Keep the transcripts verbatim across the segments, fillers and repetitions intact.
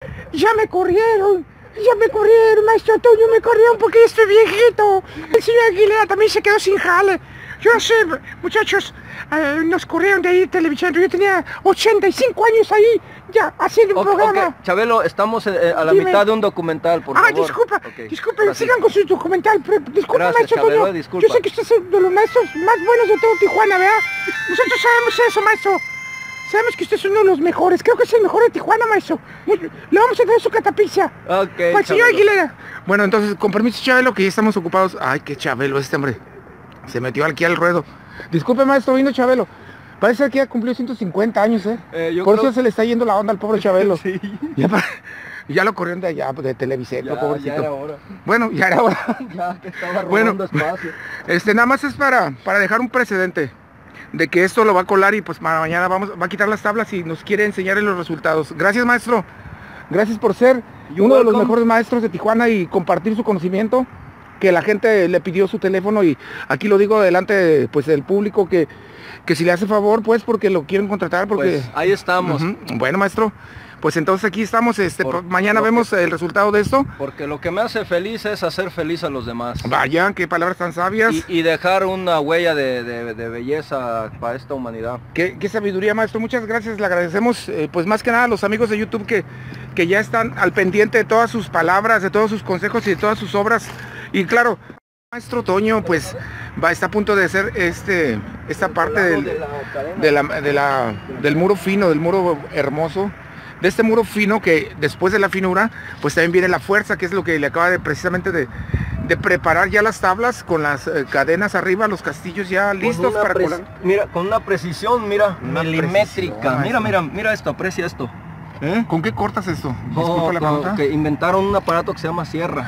Ya me corrieron, ya me corrieron, maestro Antonio, me corrieron porque ya estoy viejito. El señor Aguilera también se quedó sin jale. Yo sé, muchachos, eh, nos corrieron de ahí de televisión. Yo tenía ochenta y cinco años ahí, ya, haciendo un okay, programa. Okay. Chabelo, estamos eh, a la Dime. mitad de un documental, por ah, favor. disculpa, Okay. disculpen, Gracias. sigan con su documental. Pero, disculpa, Gracias, maestro Chabelo, Antonio. disculpa. Yo sé que usted es uno de los maestros más buenos de todo Tijuana, ¿verdad? Nosotros sabemos eso, maestro. Sabemos que usted es uno de los mejores. Creo que es el mejor de Tijuana, maestro. Le vamos a traer su catapizza. Ok, Para el señor Chabelo. Aguilera. Bueno, entonces, con permiso, Chabelo, que ya estamos ocupados. Ay, qué Chabelo este hombre. Se metió aquí al ruedo. Disculpe, maestro, vino Chabelo. Parece que ya cumplió ciento cincuenta años, ¿eh? eh yo Por creo... eso se le está yendo la onda al pobre Chabelo. Sí. Ya, para... ya lo corrieron de allá, de Televicentro, Ya, pobrecito. ya era hora. Bueno, ya era hora. Ya que estaba robando Bueno, espacio. Este, nada más es para, para dejar un precedente de que esto lo va a colar y pues para mañana vamos, va a quitar las tablas y nos quiere enseñar en los resultados. Gracias, maestro. Gracias por ser You're uno de los welcome. mejores maestros de Tijuana y compartir su conocimiento, que la gente le pidió su teléfono y aquí lo digo delante pues del público que, que si le hace favor pues porque lo quieren contratar porque... Pues ahí estamos. Uh-huh. Bueno, maestro, pues entonces aquí estamos, este, Por- mañana lo vemos que- el resultado de esto. Porque lo que me hace feliz es hacer feliz a los demás. Vaya, qué palabras tan sabias. Y, y dejar una huella de, de- de belleza para esta humanidad. Qué, qué sabiduría, maestro, muchas gracias, le agradecemos eh, pues más que nada a los amigos de YouTube que, que ya están al pendiente de todas sus palabras, de todos sus consejos y de todas sus obras. Y claro, maestro Toño pues va, está a punto de hacer este, esta parte del, De la cadena. de la, de la- del muro fino, del muro hermoso, de este muro fino que después de la finura pues también viene la fuerza, que es lo que le acaba de precisamente de, de preparar ya las tablas con las eh, cadenas arriba, los castillos ya Con listos una para preci- colar. Mira, con una precisión, mira, Una milimétrica. precisión, Mira, maestro. mira, mira esto, aprecia esto. ¿Eh? ¿Con qué cortas esto? Disculpa Oh, la con- pregunta. que inventaron un aparato que se llama sierra.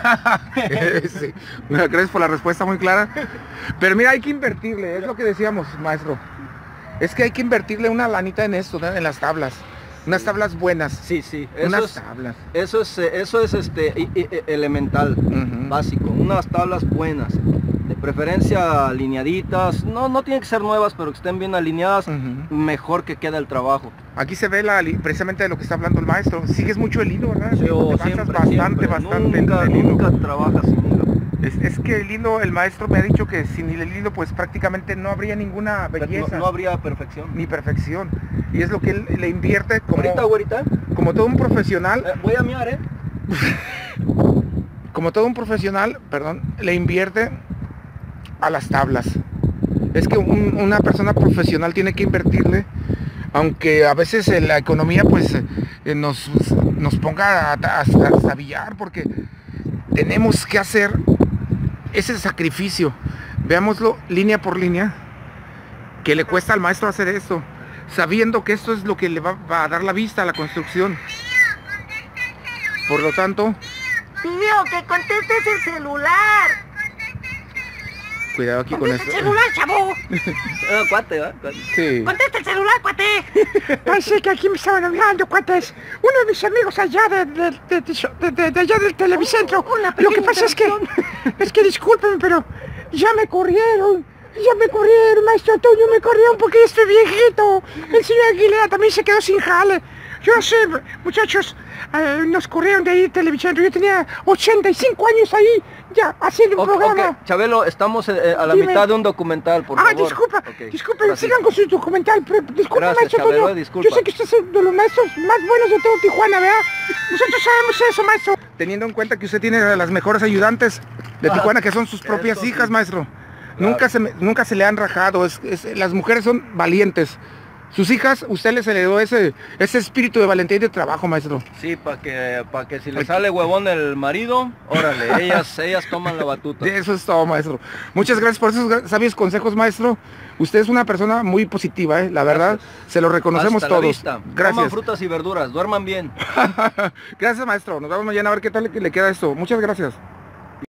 Sí. Bueno, gracias por la respuesta muy clara. Pero mira, hay que invertirle, es lo que decíamos, maestro. Es que hay que invertirle una lanita en esto, ¿no? En las tablas. Unas tablas buenas. Sí, sí, eso Unas es, tablas. eso es, eh, eso es este i- i- elemental, Ujú. básico, unas tablas buenas, de preferencia alineaditas, no, no tienen que ser nuevas, pero que estén bien alineadas, Ujú. mejor que quede el trabajo. Aquí se ve la, li- precisamente de lo que está hablando el maestro. Sigues mucho el hilo, ¿verdad? Sí, o Te basas siempre, bastante, siempre, bastante nunca, en el hilo. nunca trabajas sin hilo. Es, es que el hilo, el maestro me ha dicho que sin el hilo pues prácticamente no habría ninguna No, belleza no habría perfección. ni perfección. Y es lo que él le invierte como, Ahorita, güerita, como todo un profesional. eh, voy a miar, ¿eh? Como todo un profesional, perdón, le invierte a las tablas. Es que un- una persona profesional tiene que invertirle, aunque a veces eh, la economía pues eh, nos, nos ponga a, a, a trastabillar, porque tenemos que hacer ese sacrificio. Veámoslo línea por línea, que le cuesta al maestro hacer esto, sabiendo que esto es lo que le va, va a dar la vista a la construcción. Por lo tanto, Tío, que contestes el celular. cuidado aquí con Contesta esto. el celular, chavo. Ah, cuate, ¿va? Cuate. Sí. Contesta el celular, cuate. Parece que aquí me estaban hablando, cuates. Uno de mis amigos allá de, de, de, de, de- de allá del Televicentro. Oh, una Lo que pequeña pasa es que, es que disculpen, pero ya me corrieron. Ya me corrieron, maestro Antonio, me corrieron porque ya estoy viejito. El señor Aguilera también se quedó sin jale. Yo sé, muchachos, eh, nos corrieron de ahí de Televicentro. Yo tenía ochenta y cinco años ahí, ya, haciendo un Ok, programa. ok, Chabelo, estamos eh, a la Dime. mitad de un documental, por ah, favor. disculpa, Ok, disculpen, gracias. sigan con su documental, pero disculpa, Gracias, maestro Chabelo, Antonio. disculpa. Yo sé que usted es uno de los maestros más buenos de todo Tijuana, ¿verdad? Nosotros sabemos eso, maestro. Teniendo en cuenta que usted tiene a las mejores ayudantes de Ah, Tijuana, que son sus propias eso sí. hijas, maestro. Claro. Nunca se, me- nunca se le han rajado, es- es- las mujeres son valientes. Sus hijas, usted les heredó ese, ese espíritu de valentía y de trabajo, maestro. Sí, para que, para que si le sale huevón el marido, órale, ellas, ellas toman la batuta. Eso es todo, maestro. Muchas gracias por esos gra- sabios consejos, maestro. Usted es una persona muy positiva, ¿eh? La verdad, Gracias. se lo reconocemos Hasta la todos. vista. Coman Gracias. frutas y verduras, duerman bien. Gracias, maestro. Nos vemos mañana a ver qué tal le le queda esto. Muchas gracias.